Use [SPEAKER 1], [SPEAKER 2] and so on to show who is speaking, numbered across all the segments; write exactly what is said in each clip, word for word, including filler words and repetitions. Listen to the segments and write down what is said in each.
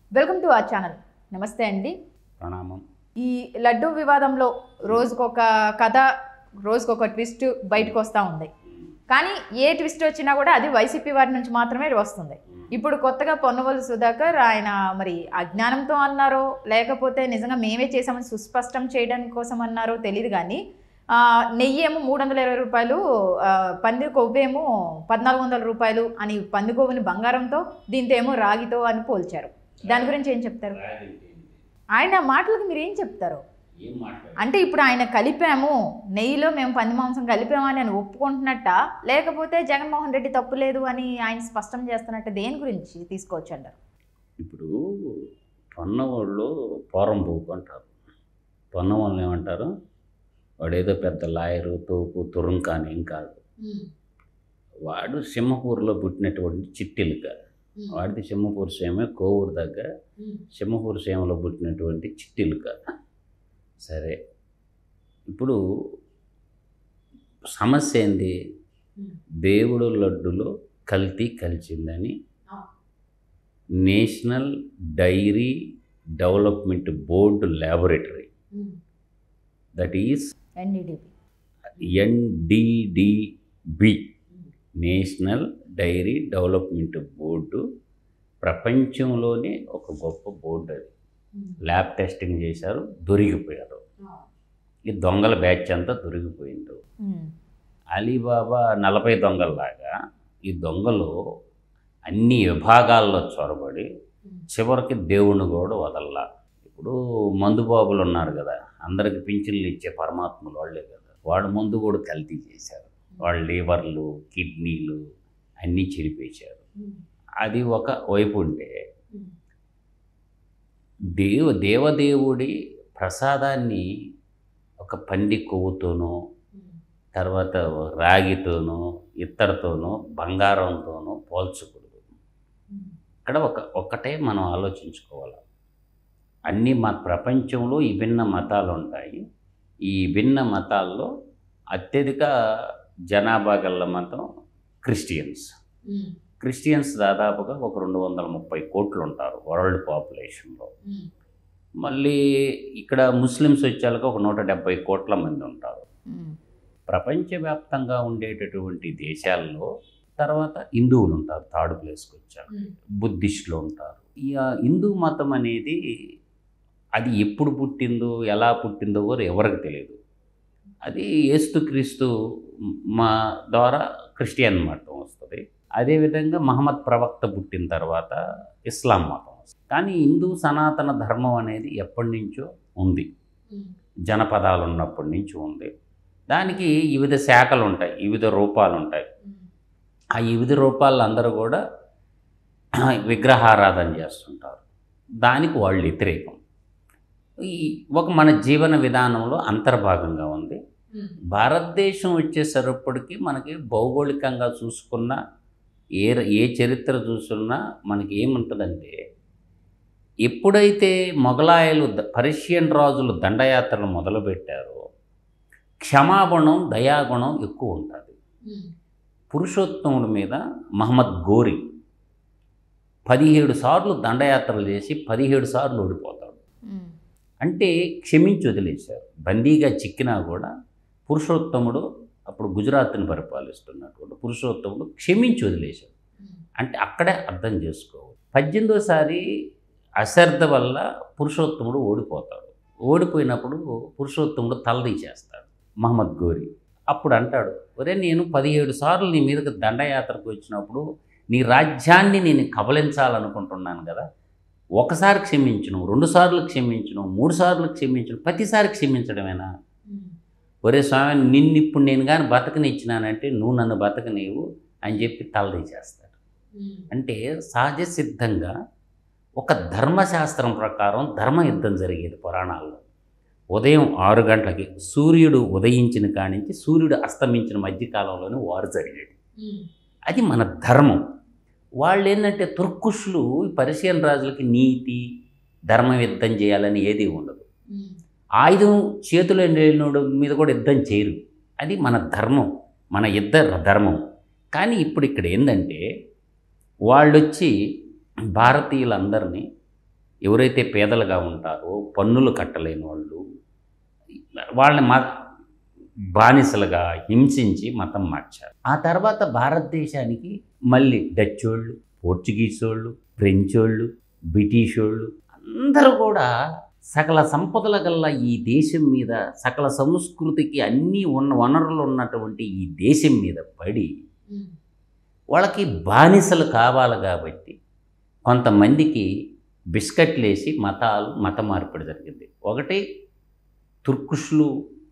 [SPEAKER 1] Welcome to our channel. నమస్తే అండి.
[SPEAKER 2] ప్రణామం.
[SPEAKER 1] ఈ లడ్డు వివాదంలో రోజుకొక కథ, రోజుకొక ట్విస్ట్ బయటకు వస్తూ ఉంది. కానీ ఏ ట్విస్ట్ వచ్చినా కూడా అది వైసీపీ వారి నుంచి మాత్రమే వస్తుంది. ఇప్పుడు కొత్తగా పొన్నవోలు సుధాకర్ ఆయన మరి అజ్ఞానంతో అన్నారో లేకపోతే నిజంగా మేమే చేసామని సుస్పష్టం చేయడానికి కోసం అన్నారో తెలియదు. కానీ నెయ్యి ఏమో మూడు వందల ఇరవై రూపాయలు, పంది కొవ్వేమో పద్నాలుగు వందల రూపాయలు అని పంది కొవ్వుని బంగారంతో, దీంతో ఏమో రాగితో అని పోల్చారు. దాని గురించి ఏం చెప్తారు? ఆయన మాటలకు మీరు ఏం చెప్తారు? అంటే ఇప్పుడు ఆయన కలిపాము, నెయ్యిలో మేము పంది మాంసం కలిపామని ఆయన ఒప్పుకుంటున్నట్ట, లేకపోతే జగన్మోహన్ రెడ్డి తప్పు లేదు అని ఆయన స్పష్టం చేస్తున్నట్ట, దేని గురించి తీసుకోవచ్చు అంటారు?
[SPEAKER 2] ఇప్పుడు పొన్నవాళ్ళు పోరం పోకు అంటారు. పొన్నవాళ్ళు ఏమంటారు, వాడు ఏదో పెద్ద లాయరు, తోపు తురుంకా అని ఏం కాదు. వాడు సింహపూర్లో పుట్టినటువంటి చిట్టిలుక. వాడిది సింహపూర్ సేమే, కోవూరు దగ్గర సింహపూర్ సేమలో పుట్టినటువంటి చిట్టిలుక. సరే, ఇప్పుడు సమస్య ఏంది? దేవుడు లడ్డులో కల్తీ కలిసిందని national dairy development board laboratory, that is NDDB, national dairy development board, ప్రపంచంలోనే ఒక గొప్ప బోర్డు. అది ల్యాబ్ టెస్టింగ్ చేశారు, దొరికిపోయారు. ఈ దొంగల బ్యాచ్ అంతా దొరికిపోయింది. అలీబాబా నలభై దొంగల్లాగా ఈ దొంగలు అన్ని విభాగాల్లో చొరబడి చివరికి దేవుణ్ణి కూడా వదల్లా. ఇప్పుడు మందుబాబులు ఉన్నారు కదా, అందరికి పింఛన్లు ఇచ్చే పరమాత్మలు వాళ్ళే కదా, వాడు మందు కూడా కల్తీ చేశారు. వాళ్ళ లివర్లు, కిడ్నీలు అన్నీ చెరిపేశారు. అది ఒక వైపు ఉంటే, దేవ దేవదేవుడి ప్రసాదాన్ని ఒక పంది కొవ్వుతోనో, తర్వాత రాగితోనో, ఇత్తడితోనో, బంగారంతోనో పోల్చకూడదు. ఇక్కడ ఒక ఒక్కటే మనం ఆలోచించుకోవాలి. అన్ని మా ప్రపంచంలో ఈ భిన్న మతాలు ఉంటాయి. ఈ భిన్న మతాల్లో అత్యధిక జనాభా గల మతం క్రిస్టియన్స్. క్రిస్టియన్స్ దాదాపుగా ఒక రెండు వందల ముప్పై కోట్లు ఉంటారు వరల్డ్ పాపులేషన్లో. మళ్ళీ ఇక్కడ ముస్లిమ్స్ వచ్చాక ఒక నూట డెబ్బై కోట్ల మంది ఉంటారు. ప్రపంచవ్యాప్తంగా ఉండేటటువంటి దేశాల్లో తర్వాత హిందువులు ఉంటారు, థర్డ్ ప్లేస్కి వచ్చారు. బుద్ధిస్టులు ఉంటారు. ఇక హిందూ మతం అనేది అది ఎప్పుడు పుట్టిందో, ఎలా పుట్టిందో కూడా ఎవరికి తెలియదు. అది యేసుక్రీస్తు మా ద్వారా క్రిస్టియన్ మతం వస్తుంది. అదేవిధంగా మహమ్మద్ ప్రవక్త పుట్టిన తర్వాత ఇస్లాం మతం వస్తుంది. కానీ హిందూ సనాతన ధర్మం అనేది ఎప్పటి నుంచో ఉంది, జనపదాలు ఉన్నప్పటి నుంచి ఉంది. దానికి వివిధ శాఖలు ఉంటాయి, వివిధ రూపాలు ఉంటాయి. ఆ వివిధ రూపాలు అందరూ కూడా విగ్రహారాధన చేస్తుంటారు. దానికి వాళ్ళు వ్యతిరేకం. ఈ ఒక మన జీవన విధానంలో అంతర్భాగంగా ఉంది. భారతదేశం వచ్చేసరిప్పటికి మనకి భౌగోళికంగా చూసుకున్న, ఏ ఏ చరిత్ర చూసుకున్నా మనకి ఏముంటుందంటే, ఎప్పుడైతే మొఘలాయలు పర్షియన్ రాజులు దండయాత్రలు మొదలుపెట్టారో క్షమాగుణం, దయాగుణం ఎక్కువ ఉంటుంది. పురుషోత్తముడి మీద మహమ్మద్ గోరి పదిహేడు సార్లు దండయాత్రలు చేసి పదిహేడు సార్లు ఓడిపోతాడు. అంటే క్షమించి వదిలేశారు. బందీగా చిక్కినా కూడా పురుషోత్తముడు, అప్పుడు గుజరాత్ని పరిపాలిస్తున్నటువంటి పురుషోత్తముడు క్షమించి వదిలేశాడు. అంటే అక్కడే అర్థం చేసుకోవాలి. పద్దెనిమిదోసారి అశ్రద్ధ వల్ల పురుషోత్తముడు ఓడిపోతాడు. ఓడిపోయినప్పుడు పురుషోత్తముడు తలదీచేస్తాడు మహమ్మద్ గోరి. అప్పుడు అంటాడు, ఒరే నేను పదిహేడు సార్లు నీ మీదకి దండయాత్రకు వచ్చినప్పుడు నీ రాజ్యాన్ని నేను కబలించాలనుకుంటున్నాను కదా, ఒకసారి క్షమించను, రెండుసార్లు క్షమించను, మూడు సార్లు క్షమించను, ప్రతిసారి క్షమించడమేనా? ఒరే స్వామి, నిన్ను ఇప్పుడు నేను కానీ బతకనిచ్చినానంటే నువ్వు నన్ను బతకనేవు అని చెప్పి తలదీచేస్తాడు. అంటే సహజ సిద్ధంగా ఒక ధర్మశాస్త్రం ప్రకారం ధర్మ యుద్ధం జరిగేది పురాణాల్లో. ఉదయం ఆరు గంటలకి సూర్యుడు ఉదయించిన కానించి సూర్యుడు అస్తమించిన మధ్యకాలంలోనే వారు జరిగేది. అది మన ధర్మం. వాళ్ళు ఏంటంటే తుర్కుష్లు, పర్షియన్ రాజులకి నీతి, ధర్మ యుద్ధం చేయాలని ఏది ఉండదు. ఆయుధం చేతులు లేనివాడు మీద కూడా యుద్ధం చేయరు. అది మన ధర్మం, మన యుద్ధ ధర్మం. కానీ ఇప్పుడు ఇక్కడ ఏంటంటే వాళ్ళు వచ్చి భారతీయులందరినీ ఎవరైతే పేదలుగా ఉంటారో, పన్నులు కట్టలేని వాళ్ళు, వాళ్ళని మ బానిసలుగా హింసించి మతం మార్చారు. ఆ తర్వాత భారతదేశానికి మళ్ళీ డచ్ వాళ్ళు, పోర్చుగీస్ వాళ్ళు, ఫ్రెంచ్ వాళ్ళు, బ్రిటిష్ వాళ్ళు అందరూ కూడా సకల సంపదల గల్ల ఈ దేశం మీద, సకల సంస్కృతికి అన్నీ ఉన్న వనరులు ఉన్నటువంటి ఈ దేశం మీద పడి వాళ్ళకి బానిసలు కావాలి కాబట్టి కొంతమందికి బిస్కెట్లు వేసి మతాలు మత మార్పిడి జరిగింది. ఒకటి తుర్కుష్లు,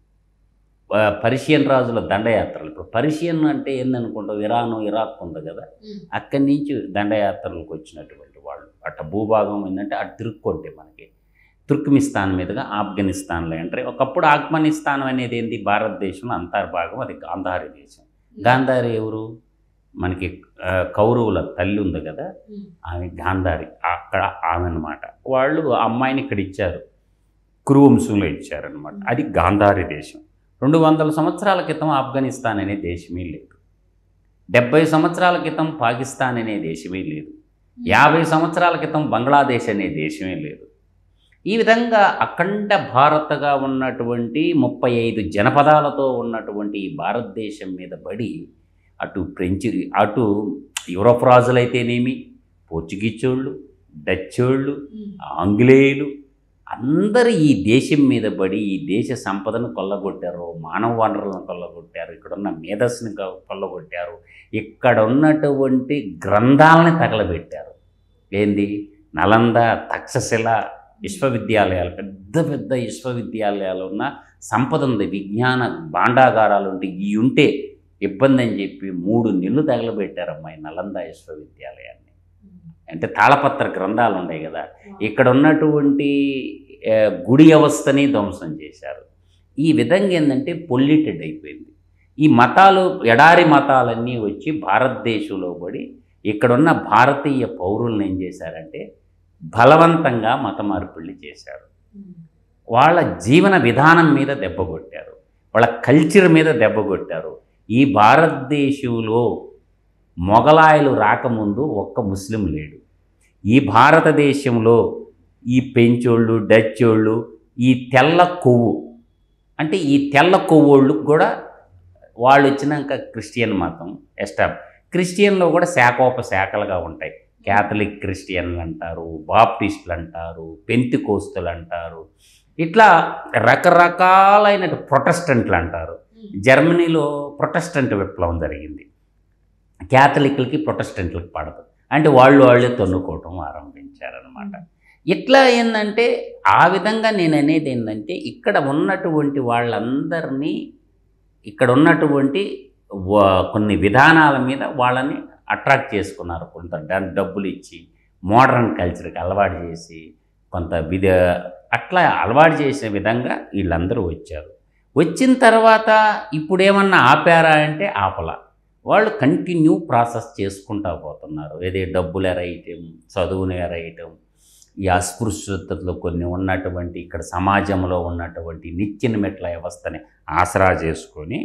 [SPEAKER 2] పర్షియన్ రాజుల దండయాత్రలు. ఇప్పుడు పర్షియన్ అంటే ఏందనుకుంటావు, ఇరాను ఇరాక్ ఉంది కదా, అక్కడి నుంచి దండయాత్రలకు వచ్చినటువంటి వాళ్ళు. అట్ట భూభాగం ఏంటంటే అటు తిరుక్కుంటే మనకి తుర్క్మిస్తాన్ మీదుగా ఆఫ్ఘనిస్తాన్లో ఎంట్రీ. ఒకప్పుడు ఆఫ్ఘనిస్తాన్ అనేది ఏంటి, భారతదేశంలో అంతర్భాగం, అది గాంధారి దేశం. గాంధారి ఎవరు, మనకి కౌరవుల తల్లి ఉంది కదా, ఆమె గాంధారి, అక్కడ ఆమె అన్నమాట. వాళ్ళు ఆ అమ్మాయిని ఇక్కడ ఇచ్చారు, కురువంశంలో ఇచ్చారనమాట. అది గాంధారి దేశం. రెండు వందల సంవత్సరాల క్రితం ఆఫ్ఘనిస్తాన్ అనే దేశమే లేదు. డెబ్బై సంవత్సరాల క్రితం పాకిస్తాన్ అనే దేశమే లేదు. యాభై సంవత్సరాల క్రితం బంగ్లాదేశ్ అనే దేశమే లేదు. ఈ విధంగా అఖండ భారత్గా ఉన్నటువంటి ముప్పై ఐదు జనపదాలతో ఉన్నటువంటి ఈ భారతదేశం మీద పడి అటు ఫ్రెంచ్, అటు యూరోప్ రాజులైతేనేమి, పోర్చుగీసోళ్ళు, డచ్చోళ్ళు, ఆంగ్లేయులు అందరూ ఈ దేశం మీద పడి ఈ దేశ సంపదను కొల్లగొట్టారు, మానవ వనరులను కొల్లగొట్టారు, ఇక్కడున్న మేధస్సుని కొల్లగొట్టారు, ఇక్కడ ఉన్నటువంటి గ్రంథాలని తగలబెట్టారు. ఏంది, నలంద, తక్షశిల విశ్వవిద్యాలయాలు, పెద్ద పెద్ద విశ్వవిద్యాలయాలు ఉన్న సంపద ఉంది, విజ్ఞాన భాండాగారాలు ఉంటే ఇవి ఉంటే ఇబ్బంది అని చెప్పి మూడు నెలలు తగలబెట్టారు అమ్మాయి నలంద విశ్వవిద్యాలయాన్ని. అంటే తాళపత్ర గ్రంథాలు ఉన్నాయి కదా, ఇక్కడ ఉన్నటువంటి గుడి వ్యవస్థని ధ్వంసం చేశారు. ఈ విధంగా ఏంటంటే పొల్యూటెడ్ అయిపోయింది. ఈ మతాలు, ఎడారి మతాలన్నీ వచ్చి భారతదేశంలో పడి ఇక్కడున్న భారతీయ పౌరులను ఏం చేశారంటే బలవంతంగా మత మార్పిళ్ళు చేశారు. వాళ్ళ జీవన విధానం మీద దెబ్బ కొట్టారు, వాళ్ళ కల్చర్ మీద దెబ్బ కొట్టారు. ఈ భారతదేశంలో మొఘలాయులు రాకముందు ఒక్క ముస్లిం లేడు. ఈ భారతదేశంలో ఈ పెంచోళ్ళు, డచ్చోళ్ళు, ఈ తెల్ల కొవ్వు అంటే ఈ తెల్ల కొవ్వోళ్ళకు కూడా వాళ్ళు వచ్చినాక క్రిస్టియన్ మతం ఎస్టాబ్. క్రిస్టియన్లో కూడా శాఖోపశాఖలుగా ఉంటాయి. క్యాథలిక్ క్రిస్టియన్లు అంటారు, బాప్టిస్టులు అంటారు, పెంతికోస్తులు అంటారు, ఇట్లా రకరకాలైన ప్రొటెస్టెంట్లు అంటారు. జర్మనీలో ప్రొటెస్టెంట్ విప్లవం జరిగింది. క్యాథలిక్లకి ప్రొటెస్టెంట్లకి పడదు, అంటే వాళ్ళు వాళ్ళే తన్నుకోవటం ఆరంభించారనమాట. ఇట్లా ఏంటంటే ఆ విధంగా నేను అనేది ఏంటంటే ఇక్కడ ఉన్నటువంటి వాళ్ళందరినీ, ఇక్కడ ఉన్నటువంటి కొన్ని విధానాల మీద వాళ్ళని అట్రాక్ట్ చేసుకున్నారు. కొంత డబ్బులు ఇచ్చి మోడర్న్ కల్చర్కి అలవాటు చేసి కొంత విధ అట్లా అలవాటు చేసే విధంగా వీళ్ళందరూ వచ్చారు. వచ్చిన తర్వాత ఇప్పుడు ఏమన్నా ఆపారా అంటే ఆపల. వాళ్ళు కంటిన్యూ ప్రాసెస్ చేసుకుంటూ పోతున్నారు. ఏదే డబ్బులు ఎరైటం, చదువును ఎరైటం, ఈ అస్పృశ్యతలో కొన్ని ఉన్నటువంటి ఇక్కడ సమాజంలో ఉన్నటువంటి నిత్య మెట్ల వ్యవస్థని ఆసరా చేసుకొని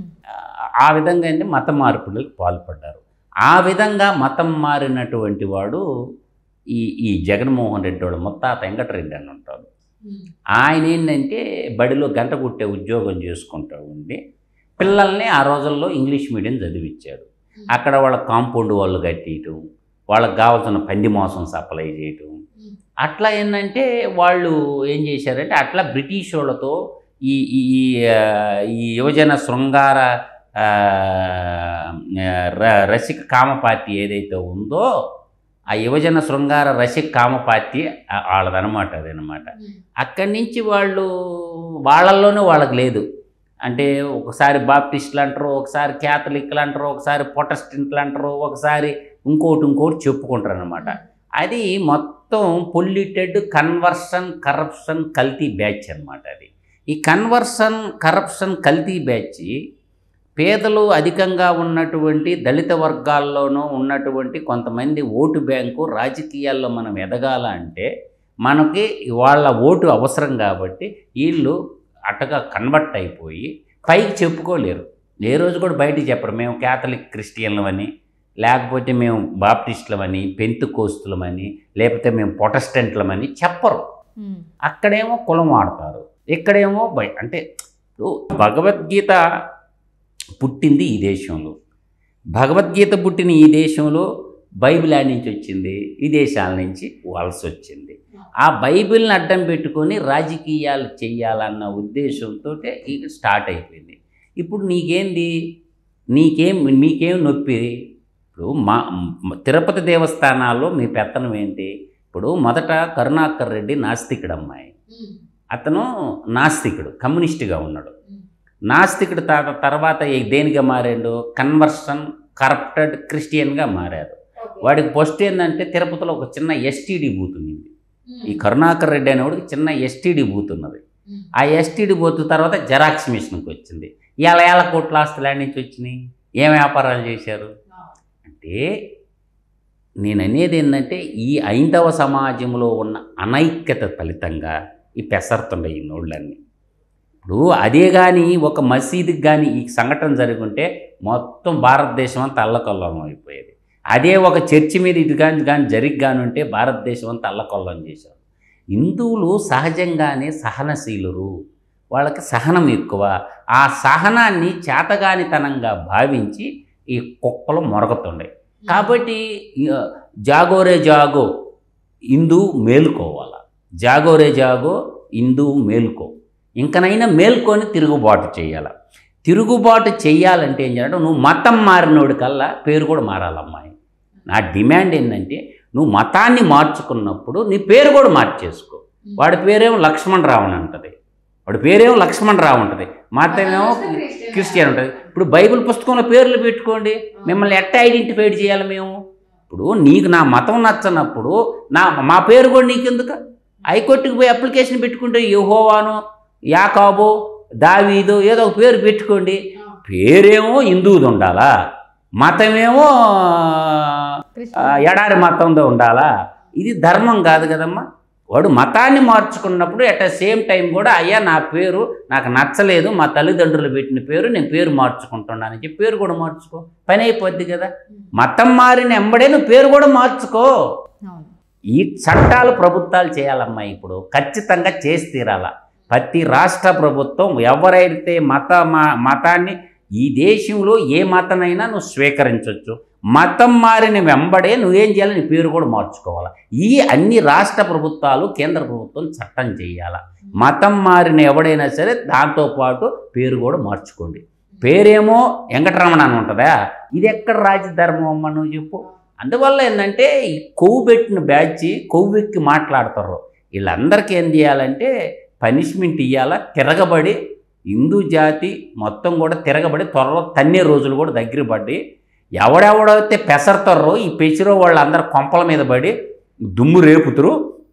[SPEAKER 2] ఆ విధంగా ఏంటి మత మార్పులకు పాల్పడ్డారు. ఆ విధంగా మతం మారినటువంటి వాడు ఈ ఈ జగన్మోహన్ రెడ్డి వాడు ముత్తాత వెంకటరెడ్డి అని ఉంటాడు. ఆయన ఏంటంటే బడిలో గంట కుట్టే ఉద్యోగం చేసుకుంటూ ఉండి పిల్లల్ని ఆ రోజుల్లో ఇంగ్లీష్ మీడియం చదివించాడు. అక్కడ వాళ్ళ కాంపౌండ్ వాళ్ళు కట్టేయటం, వాళ్ళకి కావాల్సిన పంది మాంసం సప్లై చేయటం, అట్లా ఏంటంటే వాళ్ళు ఏం చేశారంటే అట్లా బ్రిటిష్ వాళ్ళతో ఈ ఈ ఈ యువజన శృంగార రసిక కామ పార్టీ ఏదైతే ఉందో ఆ యువజన శృంగార రసిక కామ పార్టీ వాళ్ళదనమాట. అదనమాట అక్కడి నుంచి వాళ్ళు వాళ్ళల్లోనే వాళ్ళకి లేదు. అంటే ఒకసారి బాప్టిస్టులు అంటారు, ఒకసారి క్యాథలిక్లు అంటారు, ఒకసారి ప్రొటెస్టెంట్లు అంటారు, ఒకసారి ఇంకోటి ఇంకోటి చెప్పుకుంటారు అనమాట. అది మొత్తం పొల్యూటెడ్ కన్వర్షన్ కరప్షన్ కల్తీ బ్యాచ్ అనమాట. అది ఈ కన్వర్షన్ కరప్షన్ కల్తీ బ్యాచ్ పేదలు అధికంగా ఉన్నటువంటి దళిత వర్గాల్లోనూ ఉన్నటువంటి కొంతమంది ఓటు బ్యాంకు రాజకీయాల్లో మనం ఎదగాల అంటే మనకి వాళ్ళ ఓటు అవసరం కాబట్టి వీళ్ళు అట్టగా కన్వర్ట్ అయిపోయి పైకి చెప్పుకోలేరు. ఏ రోజు కూడా బయటికి చెప్పరు మేము క్యాథలిక్ క్రిస్టియన్లు అని, లేకపోతే మేము బాప్టిస్టులమని, పెంతుకోస్తులమని, లేకపోతే మేము ప్రొటెస్టెంట్లమని చెప్పరు. అక్కడేమో కులం వాడతారు, ఇక్కడేమో బయ అంటే భగవద్గీత పుట్టింది ఈ దేశంలో. భగవద్గీత పుట్టిన ఈ దేశంలో బైబిల్ ఆడి నుంచి వచ్చింది, ఈ దేశాల నుంచి వలస వచ్చింది. ఆ బైబిల్ని అడ్డం పెట్టుకొని రాజకీయాలు చెయ్యాలన్న ఉద్దేశంతో ఇక స్టార్ట్ అయిపోయింది. ఇప్పుడు నీకేంది, నీకేం మీకేం నొప్పి? ఇప్పుడు మా తిరుపతి దేవస్థానాల్లో మీ పెత్తనం ఏంటి? ఇప్పుడు మొదట కరుణాకర్ రెడ్డి నాస్తికుడు అమ్మాయి, అతను నాస్తికుడు, కమ్యూనిస్టుగా ఉన్నాడు. నాస్తికుడు తర్వాత దేనిగా మారాడు? కన్వర్షన్ కరప్టెడ్ క్రిస్టియన్గా మారారు. వాడికి ఫస్ట్ ఏంటంటే తిరుపతిలో ఒక చిన్న ఎస్టీడీ బూత్ ఉంది. ఈ కరుణాకర్ రెడ్డి అనేవాడికి చిన్న ఎస్టీడీ బూత్ ఉన్నది. ఆ ఎస్టీడీ బూత్ తర్వాత జెరాక్స్ మిషన్కి వచ్చింది. ఇవాళ ఏళ్ళ కోట్ల ఆస్తులు ఆడి నుంచి వచ్చినాయి. ఏం వ్యాపారాలు చేశారు అంటే, నేను అనేది ఏంటంటే ఈ ఐందవ సమాజంలో ఉన్న అనైక్యత ఫలితంగా ఈ పెసరుతుండే ఈ నోళ్ళన్నీ. ఇప్పుడు అదే కానీ ఒక మసీదుకి కానీ ఈ సంఘటన జరుగుంటే మొత్తం భారతదేశం అంతా అల్లకల్లోలం అయిపోయేది. అదే ఒక చర్చి మీద ఇది కానీ కానీ జరిగి కానీ ఉంటే భారతదేశం అంతా అల్లకల్లోలం చేశారు. హిందువులు సహజంగానే సహనశీలురు, వాళ్ళకి సహనం ఎక్కువ. ఆ సహనాన్ని చేతగానితనంగా భావించి ఈ కుక్కలు మొరగతుండే. కాబట్టి జాగోరే జాగో హిందూ మేలుకోవాల, జాగోరే జాగో హిందూ మేలుకో, ఇంకనైనా మేల్కొని తిరుగుబాటు చేయాలి. తిరుగుబాటు చేయాలంటే ఏం చేయాలంటే నువ్వు మతం మారినోడి కల్లా పేరు కూడా మారాలమ్మాయి. నా డిమాండ్ ఏంటంటే నువ్వు మతాన్ని మార్చుకున్నప్పుడు నీ పేరు కూడా మార్చేసుకో. వాడి పేరేమో లక్ష్మణ్ రావు అని ఉంటుంది, వాడి పేరేమో లక్ష్మణ్ రావు ఉంటుంది, మతమేమో క్రిస్టియన్ ఉంటుంది. ఇప్పుడు బైబిల్ పుస్తకంలో పేర్లు పెట్టుకోండి, మిమ్మల్ని ఎట్లా ఐడెంటిఫై చేయాలి మేము? ఇప్పుడు నీకు నా మతం నచ్చనప్పుడు నా మా పేరు కూడా నీకెందుకు? హైకోర్టుకు పోయి అప్లికేషన్ పెట్టుకుంటే యెహోవాను, యాకోబు, దావీదు ఏదో ఒక పేరు పెట్టుకోండి. పేరేమో హిందువుది ఉండాలా, మతమేమో ఎడారి మతంతో ఉండాలా? ఇది ధర్మం కాదు కదమ్మా. వాడు మతాన్ని మార్చుకున్నప్పుడు అట్ ద సేమ్ టైం కూడా అయ్యా నా పేరు నాకు నచ్చలేదు, మా తల్లిదండ్రులు పెట్టిన పేరు నేను పేరు మార్చుకుంటున్నానని చెప్పి పేరు కూడా మార్చుకో, పని అయిపోద్ది కదా. మతం మారిన ఎంబడే నువ్వు పేరు కూడా మార్చుకో. ఈ చట్టాలు ప్రభుత్వాలు చేయాలమ్మా, ఇప్పుడు ఖచ్చితంగా చేసి తీరాల. ప్రతి రాష్ట్ర ప్రభుత్వం ఎవరైతే మత మతాన్ని ఈ దేశంలో ఏ మతనైనా నువ్వు స్వీకరించవచ్చు, మతం మారిన వెంబడే నువ్వేం చేయాలి, నీ పేరు కూడా మార్చుకోవాలి. ఈ అన్ని రాష్ట్ర ప్రభుత్వాలు కేంద్ర ప్రభుత్వం చట్టం చేయాలి. మతం మారిన ఎవడైనా సరే దాంతోపాటు పేరు కూడా మార్చుకోండి. పేరేమో వెంకటరమణ అని ఉంటుందా? ఇది ఎక్కడ రాజధర్మం అమ్మ నువ్వు చెప్పు. అందువల్ల ఏంటంటే ఈ కొవ్వు పెట్టిన బ్యాచ్ కొవ్వెక్కి మాట్లాడతారు. వీళ్ళందరికీ ఏం చేయాలంటే పనిష్మెంట్ ఇవ్వాలా, తిరగబడి హిందూ జాతి మొత్తం కూడా తిరగబడి త్వరలో తన్నే రోజులు కూడా దగ్గర పడి ఎవడెవడైతే పెసరతారో ఈ పెసిరో వాళ్ళందరూ కొంపల మీద పడి దుమ్ము రేపుతురు.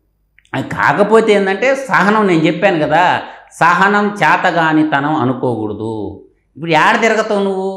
[SPEAKER 2] కాకపోతే ఏంటంటే సహనం, నేను చెప్పాను కదా, సహనం చేతగానితనం అనుకోకూడదు. ఇప్పుడు ఏడ తిరగతావు నువ్వు?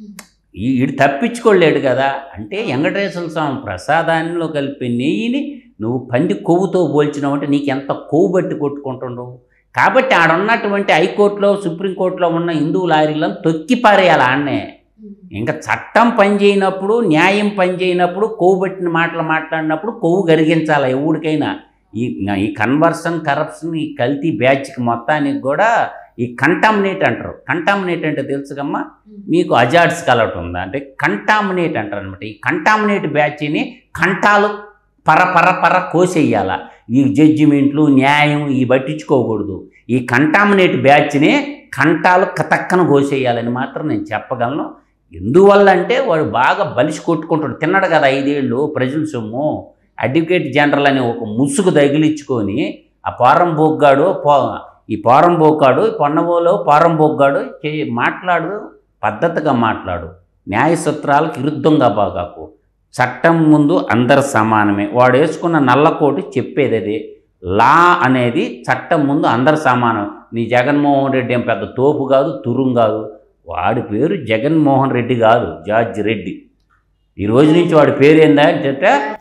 [SPEAKER 2] ఈడు తప్పించుకోలేడు కదా. అంటే వెంకటేశ్వర స్వామి ప్రసాదానిలో కలిపే నెయ్యిని నువ్వు పంది కొవ్వుతో పోల్చినావు అంటే నీకు ఎంత కొవ్వు బట్టి కొట్టుకుంటుండవు. కాబట్టి ఆడున్నటువంటి హైకోర్టులో సుప్రీంకోర్టులో ఉన్న హిందూ లారీలను తొక్కి పారేయాలి ఆడనే. ఇంకా చట్టం పనిచేయనప్పుడు, న్యాయం పనిచేయనప్పుడు, కొవ్వు పట్టిన మాటలు మాట్లాడినప్పుడు కొవ్వు కరిగించాలి ఎవరికైనా. ఈ ఈ కన్వర్షన్ కరప్షన్ ఈ కల్తీ బ్యాచ్కి మొత్తానికి కూడా ఈ కంటామినేట్ అంటారు. కంటామినేట్ అంటే తెలుసుకమ్మా మీకు? అజాడ్స్ కలర్ట్ ఉందా అంటే కంటామినేట్ అంటారు అనమాట. ఈ కంటామినేట్ బ్యాచ్ని కంటాలు పర పర పర కోసేయాల. ఈ జడ్జిమెంట్లు న్యాయం ఈ పట్టించుకోకూడదు. ఈ కంటామినేట్ బ్యాచ్ని కంటాలు కతక్కన కోసేయాలని మాత్రం నేను చెప్పగలను. ఎందువల్ల అంటే వాడు బాగా బలిసి కొట్టుకుంటాడు, తిన్నాడు కదా ఐదేళ్ళు ప్రజల సొమ్ము. అడ్వకేట్ జనరల్ అని ఒక ముసుగు తగిలించుకొని ఆ పోరం బొగ్గాడు పో ఈ పోరం బొగ్గాడు పొన్నవోలో పోరం బొగ్గాడు మాట్లాడు, పద్ధతిగా మాట్లాడు, న్యాయ సూత్రాలకు విరుద్ధంగా బాగాకు. చట్టం ముందు అందరు సమానమే. వాడు వేసుకున్న నల్లకోటి చెప్పేది అది. లా అనేది చట్టం ముందు అందరు సమానం. నీ జగన్మోహన్ రెడ్డి ఏం పెద్ద తోపు కాదు, తురుం కాదు. వాడి పేరు జగన్మోహన్ రెడ్డి కాదు, జార్జ్ రెడ్డి. ఈ రోజు నుంచి వాడి పేరు ఏందా అంటే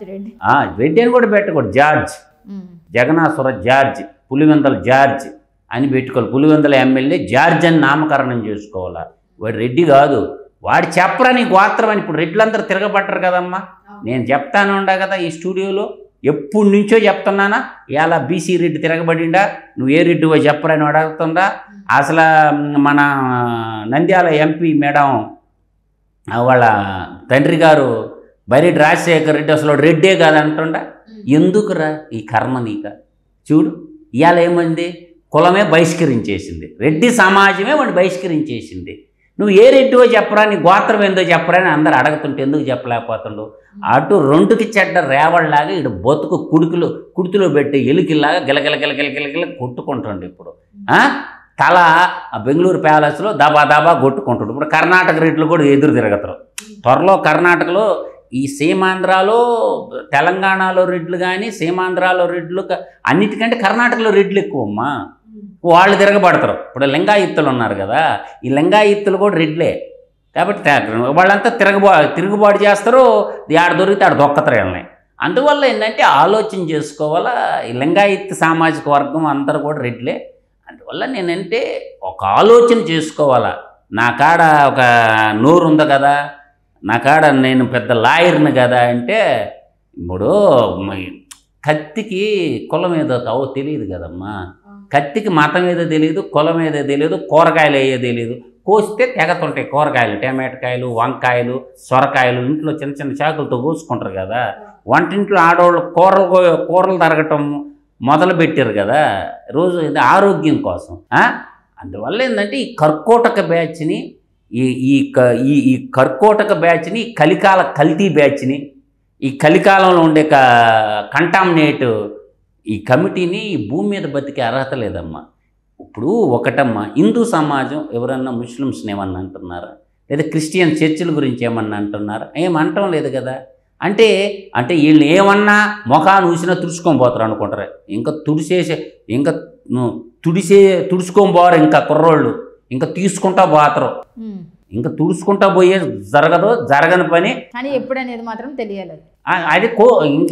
[SPEAKER 2] రెడ్డి అని కూడా పెట్టకూడదు, George, Jaganasura George, Pulivendula George అని పెట్టుకోవాలి. పులివెందల ఎమ్మెల్యే జార్జ్ అని నామకరణం చేసుకోవాలా. వాడు రెడ్డి కాదు. వాడు చెప్పరా నీ గోత్రం అని. ఇప్పుడు రెడ్లందరూ తిరగబట్టరు కదమ్మా. నేను చెప్తాను ఉండా కదా ఈ స్టూడియోలో, ఎప్పుడు నుంచో చెప్తున్నానా, ఇలా బీసీ రెడ్డి తిరగబడిండా, నువ్వు ఏ రెడ్డివో చెప్పరా అని అడుగుతుందా. అసలు మన నంద్యాల ఎంపీ మేడం వాళ్ళ తండ్రి గారు బైరెడ్డి రాజశేఖర రెడ్డి అసలు రెడ్డే కాదంటుండా. ఎందుకురా ఈ కర్మ నీక? చూడు ఇవాళ ఏమైంది, కులమే బహిష్కరించేసింది, రెడ్డి సమాజమే వాడిని బహిష్కరించేసింది. నువ్వు ఏ రెడ్డివో చెప్పరా, నీ గోత్రం ఏందో చెప్పరా అని అందరు అడుగుతుంటే ఎందుకు చెప్పలేకపోతుండు? అటు రెండుకి చెడ్డ రేవళ్ళలాగా ఇటు బతుకు కుడుకులు కుడితిలో పెట్టి ఎలుకల్లాగా గిలగిల గిలగిల గిలగిల కొట్టుకుంటుండు. ఇప్పుడు తల బెంగళూరు ప్యాలెస్లో దబా దబా కొట్టుకుంటుండు. ఇప్పుడు కర్ణాటక రెడ్లు కూడా ఎదురు తిరగతారు త్వరలో. కర్ణాటకలో ఈ సీమాంధ్రాలో తెలంగాణలో రెడ్లు కానీ సీమాంధ్రాలో రెడ్లు అన్నిటికంటే కర్ణాటకలో రెడ్లు ఎక్కువమ్మా. వాళ్ళు తిరగబడతారు. ఇప్పుడు లింగాయుత్తులు ఉన్నారు కదా, ఈ లింగాయుత్తులు కూడా రెడ్లే కాబట్టి వాళ్ళంతా తిరగబా తిరుగుబాటు చేస్తారు. ఆడ దొరికితే ఆడ దొక్కతారు వీళ్ళని. అందువల్ల ఏంటంటే ఆలోచన చేసుకోవాలా. ఈ లింగాయుత్ సామాజిక వర్గం అందరూ కూడా రెడ్లే. అందువల్ల నేనంటే ఒక ఆలోచన చేసుకోవాలా. నా కాడ ఒక నోరు ఉంది కదా, నా కాడ నేను పెద్ద లాయర్ని కదా అంటే, ఇప్పుడు కత్తికి కులం ఏదో తావో తెలియదు కదమ్మా. కత్తికి మతం ఏదో తెలియదు, కులం ఏదో తెలియదు, కూరగాయలు ఏదో తెలియదు. కోస్తే తెగతుంటాయి కూరగాయలు, టమాటకాయలు, వంకాయలు, సొరకాయలు ఇంట్లో చిన్న చిన్న చాకులతో కోసుకుంటారు కదా. వంటింట్లో ఆడవాళ్ళు కూరలు కూరలు తరగటం మొదలు పెట్టారు కదా రోజు, ఇది ఆరోగ్యం కోసం. అందువల్ల ఏంటంటే ఈ కర్కోటక బ్యాచ్ని ఈ ఈ ఈ ఈ కర్కోటక బ్యాచ్ని, కలికాల కల్తీ బ్యాచ్ని, ఈ కలికాలంలో ఉండే క కంటామినేట్ ఈ కమిటీని ఈ భూమి మీద బతికే అర్హత లేదమ్మా. ఇప్పుడు ఒకటమ్మా, హిందూ సమాజం ఎవరన్నా ముస్లిమ్స్ని ఏమన్నా అంటున్నారా, లేదా క్రిస్టియన్ చర్చిల గురించి ఏమన్నా అంటున్నారా? ఏమంటం లేదు కదా. అంటే అంటే వీళ్ళు ఏమన్నా ముఖాన్ని ఊసినా తుడుచుకొని పోతారు అనుకుంటారు. ఇంకా తుడిసేసే ఇంకా తుడిసే తుడుచుకొని పోరు ఇంకా కుర్రోళ్ళు, ఇంకా తీసుకుంటా పోతారు. ఇంకా తుడుచుకుంటా పోయే జరగదు, జరగని పని.
[SPEAKER 1] కానీ ఎప్పుడనేది మాత్రం తెలియాలి.
[SPEAKER 2] అది కో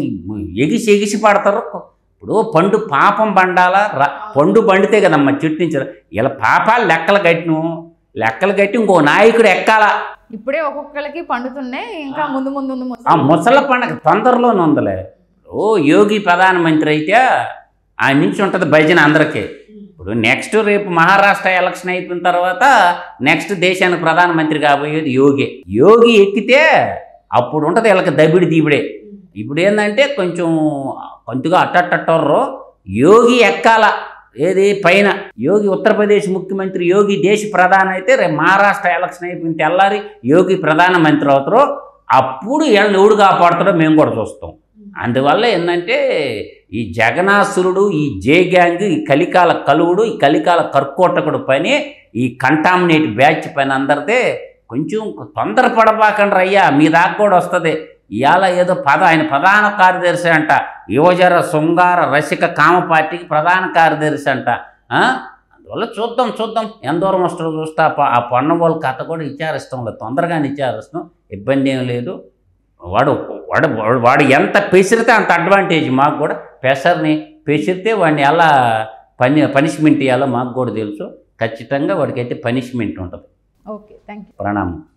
[SPEAKER 2] ఎగిసి ఎగిసి పడతారు. ఇప్పుడు పండు పాపం పండాలా, పండు పండితే కదమ్మా చెట్టు నుంచి. ఇలా పాపాలు లెక్కలు కట్టిను, లెక్కలు కట్టి ఇంకో నాయకుడు ఎక్కాలా.
[SPEAKER 1] ఇప్పుడే ఒక్కొక్కరికి పండుతున్నాయి, ఇంకా ముందు ముందు
[SPEAKER 2] ఆ ముసల పండగ తొందరలోనే ఉందలే. ఓ యోగి ప్రధానమంత్రి అయితే ఆయన నుంచి ఉంటుంది భజన అందరికీ. ఇప్పుడు నెక్స్ట్ రేపు మహారాష్ట్ర ఎలక్షన్ అయిపోయిన తర్వాత నెక్స్ట్ దేశానికి ప్రధానమంత్రి కాబోయేది యోగి. యోగి ఎక్కితే అప్పుడు ఉంటుంది వీళ్ళకి దబిడి దీబిడే. ఇప్పుడు ఏంటంటే కొంచెం కొంచెంగా అట్టట్టర్రు యోగి ఎక్కాల. ఏది పైన యోగి ఉత్తరప్రదేశ్ ముఖ్యమంత్రి యోగి దేశ ప్రధాని అయితే రేపు మహారాష్ట్ర ఎలక్షన్ అయిపోయిన తెల్లారి యోగి ప్రధానమంత్రి అవుతారో అప్పుడు వీళ్ళని ఎవడు కాపాడుతారో మేము కూడా చూస్తాం. అందువల్ల ఏంటంటే ఈ జగనాసురుడు, ఈ జే గ్యాంగ్, ఈ కలికాల కలువుడు, ఈ కలికాల కర్కోటకుడు పని, ఈ కంటామినేట్ బ్యాచ్ పని అందరిదే. కొంచెం తొందరపడబాకండి అయ్యా, మీ దాకా కూడా వస్తుంది. ఇవాళ ఏదో పద ఆయన ప్రధాన కార్యదర్శి అంట, యువజన శృంగార రసిక కామ పార్టీకి ప్రధాన కార్యదర్శి అంట. అందువల్ల చూద్దాం చూద్దాం ఎంత దూరం వస్తుందో చూస్తా. ఆ పొన్నబోళ్ళ కథ కూడా విచారిస్తాం లేదు, తొందరగా విచారిస్తాం, ఇబ్బంది ఏం లేదు. వాడు వాడు వాడు ఎంత పెసిరితే అంత అడ్వాంటేజ్ మాకు కూడా. పెసర్ని పెసిరితే వాడిని ఎలా పని పనిష్మెంట్ ఇవ్వాలో మాకు కూడా తెలుసు. ఖచ్చితంగా వాడికి అయితే పనిష్మెంట్ ఉంటుంది.
[SPEAKER 1] Okay, thank you.
[SPEAKER 2] ప్రణామం.